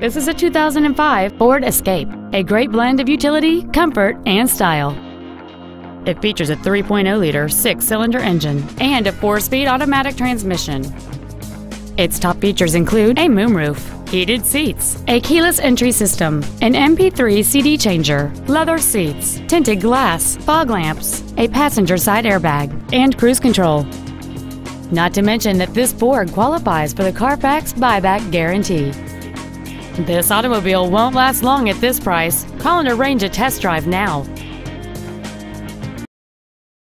This is a 2005 Ford Escape, a great blend of utility, comfort, and style. It features a 3.0-liter six-cylinder engine and a 4-speed automatic transmission. Its top features include a moonroof, heated seats, a keyless entry system, an MP3 CD changer, leather seats, tinted glass, fog lamps, a passenger side airbag, and cruise control. Not to mention that this Ford qualifies for the Carfax buyback guarantee. This automobile won't last long at this price. Call and arrange a test drive now.